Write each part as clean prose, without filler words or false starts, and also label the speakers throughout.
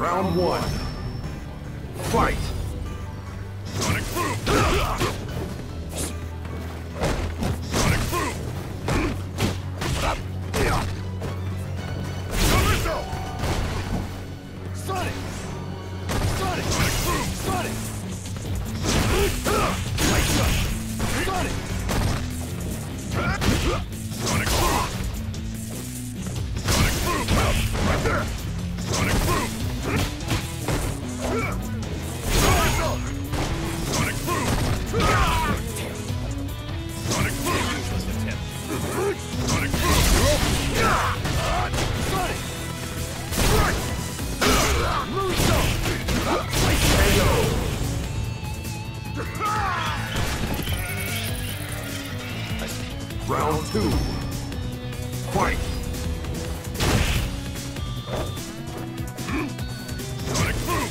Speaker 1: Round one. Fight!
Speaker 2: Sonic Boom! Sonic Boom! Missile! Sonic! Sonic! Sonic Boom! Sonic! Light Shot! Sonic! Sonic Boom! Sonic Boom! Right there! Sonic Boom! Sonic Boom! Sonic Boom! Sonic Boom! Sonic! Moonsault!
Speaker 1: Round two. Fight!
Speaker 2: Sonic Boom!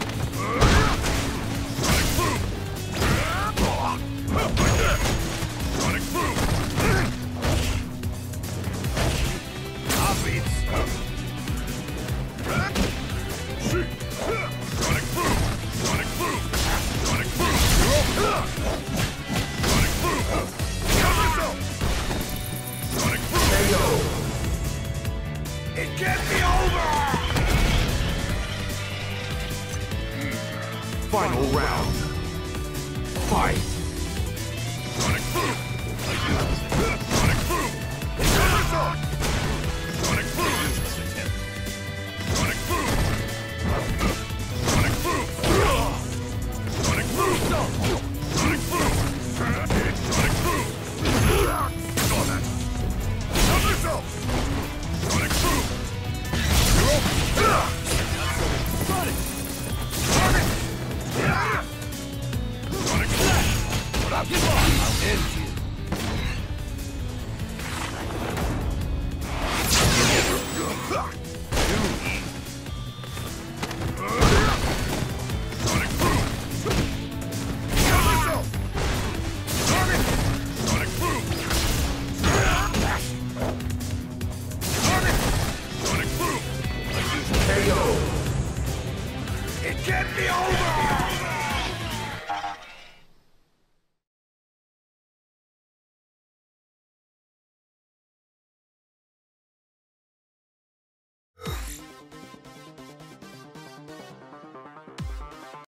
Speaker 2: Sonic Boom! Sonic Boom! Copies! Sonic Boom! Sonic Boom! Sonic Boom! Sonic Boom! Sonic Boom!
Speaker 1: KO!
Speaker 2: It can't be over!
Speaker 1: Final round. Fight!
Speaker 2: Sonic Boom! Sonic Boom! Sonic Boom! Sonic Boom! Sonic Boom! Sonic Boom! Sonic Boom! Sonic Boom! Sonic Boom! Saw that! Missile! Sonic Boom! Sonic! Sonic! Sonic Flash! Get off! I'll end you!